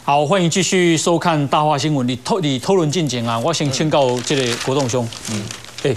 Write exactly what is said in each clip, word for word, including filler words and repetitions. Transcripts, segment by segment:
好，欢迎继续收看《大话新闻》。你讨你讨论进前啊，我先请教这个国栋兄。嗯，哎，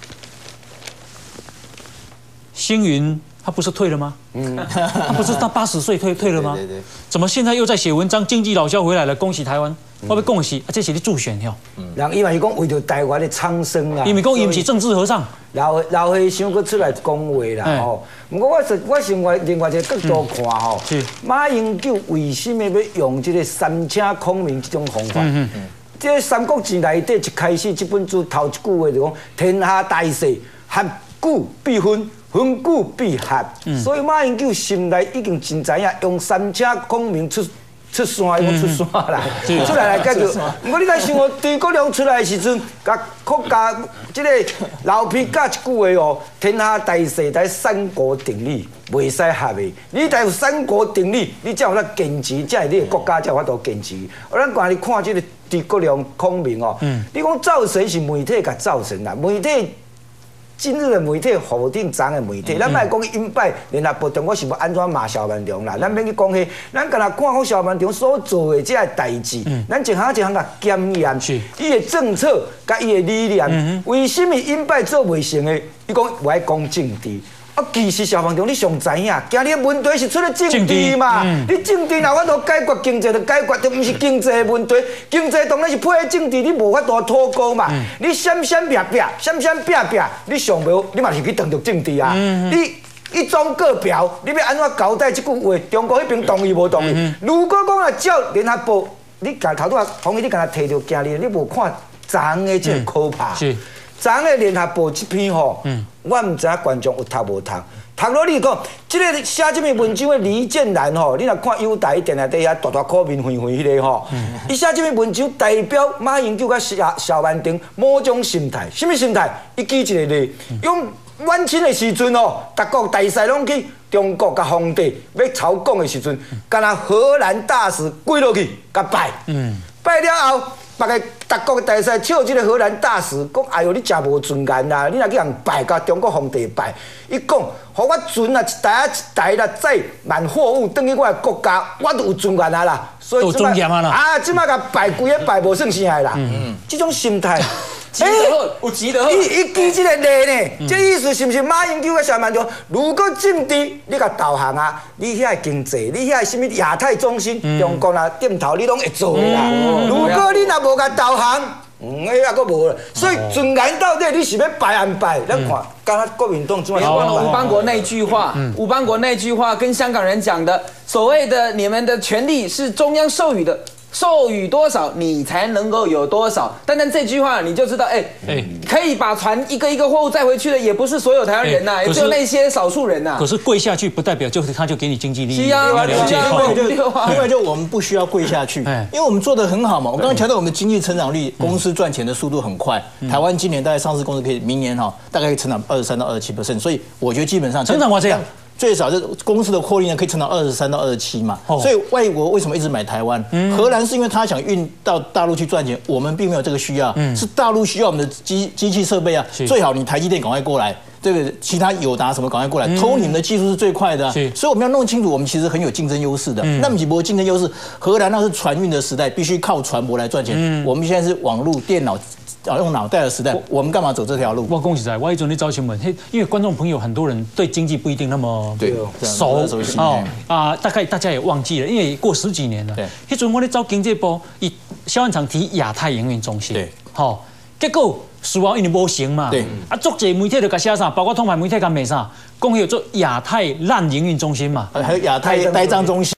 星云他不是退了吗？嗯，他不是他八十岁退退了吗？对对对。怎么现在又在写文章？经济老肖回来了，恭喜台湾！我要恭喜，啊，这是你助选哟。 人伊嘛是讲为着台湾的苍生啊。 因为讲伊唔是政治和尚。 老老和尚佫出来讲话啦吼。不过我是我另外另外一个角度看吼，马英九为什么要用这个三请孔明这种方法？嗯嗯。这个《三国志》内底一开始这本书头一句话就讲天下大势，合久必分。分久必合，嗯、所以马英九心内已经真知影，用三请孔明出出山，用出山来，嗯、出来来解决。不过你来想哦，诸葛亮出来的时阵，甲国家这个老皮教一句话哦，天下大势在三国定律，袂使合的。你得有三国定律，你才有法坚持，才会你的国家才有法度坚持。而咱讲你看这个诸葛亮、孔明哦，嗯、你讲造神是媒体甲造成啦，媒体。今日的媒体否定昨的媒体，咱莫讲鹰派联合报中，我是要安怎骂萧万长啦？咱免去讲迄，咱干那看好萧万长所做的这个代志，咱一项一项甲检验，伊的政策甲伊的理念，为什么鹰派做袂成的？伊讲我爱讲政治。啊，其实萧万长你上知影，今日问题是出咧政治嘛？嗯、你政治若法度解决经济，就解决，就毋是经济的问题。经济当然是配合政治，你无法度脱钩嘛。嗯、你闪闪避避，闪闪避避，你上无，你嘛是去当着政治啊。嗯、你一中各表，你要安怎交代这句话？中国迄边同意无同意？嗯、如果讲啊，照联合报，你甲头拄啊，黄毅你甲他摕到今日，你无看昨的这个可怕。嗯昨个联合报这篇吼，嗯、我唔知影观众有读无读。读落你讲，这个写这篇文章的李建南吼，你若看优台电台底下大大口面灰灰迄个吼，伊、嗯、写这篇文章代表马英九甲萧萧万长某种心态，什么心态？伊举一个例，用晚清的时阵哦，各国大使拢去中国甲皇帝要朝贡的时阵，干那荷兰大使跪落去甲拜，嗯、拜了后。别个各国大使笑这个荷兰大使，讲：哎哟，你真无尊严啦！你若去人拜，甲中国皇帝拜，伊讲：，互我船啊一台啊一台啦，载满货物转去我的国家，我都有尊严啊啦。所以有尊严啊啦！啊， 即摆甲拜规个拜无算啥的啦。嗯嗯，这种心态。 急得很，有急得很。 伊伊举这个例呢，嗯、这意思是不是马英九甲萧万长？如果政治你甲导航啊，你遐经济，你遐什么亚太中心，嗯、中国啊点头，你拢会做的啦。嗯、如果你若无甲导航，嗯，迄也阁无了。所以尊严到底你是要拜安拜？咱看，刚刚国民党怎么？ 忘了吴邦国那句话，嗯、吴邦国那句话跟香港人讲的，所谓的你们的权利是中央授予的。授予多少，你才能够有多少。单单这句话，你就知道，哎、欸，欸、可以把船一个一个货物载回去的，也不是所有台湾人呐、啊，欸、也只有那些少数人呐、啊。 可是跪下去不代表就是他就给你经济利益。 是啊， 要了解。 另外就我们不需要跪下去，因为我们做得很好嘛。我刚刚强调我们经济成长率，公司赚钱的速度很快。嗯、台湾今年大概上市公司可以，明年哈大概可以成长二十三到二十七 percent， 所以我觉得基本上成长过这样。 最少是公司的获利呢，可以成长二十三到二十七嘛。哦、所以外国为什么一直买台湾？嗯、荷兰是因为他想运到大陆去赚钱，我们并没有这个需要，嗯、是大陆需要我们的机机器设备啊。最好你台积电赶快过来，这个其他友达什么赶快过来，嗯、偷你们的技术是最快的、啊。所以我们要弄清楚，我们其实很有竞争优势的。嗯、那么几波竞争优势，荷兰那是船运的时代，必须靠船舶来赚钱。嗯、我们现在是网络、电脑。用脑袋的时代，我, 我们干嘛走这条路？ 我恭喜在，我一准你找新闻，因为观众朋友很多人对经济不一定那么熟哦啊，大概大家也忘记了，因为过十几年了。那阵我咧找经济部，以萧万长提亚太营运中心，对，好、哦，结果事后因为无成嘛，对，啊，足侪媒体就甲写啥，包括通牌媒体甲骂啥，讲有做亚太烂营运中心嘛， 还有亚太呆账中心。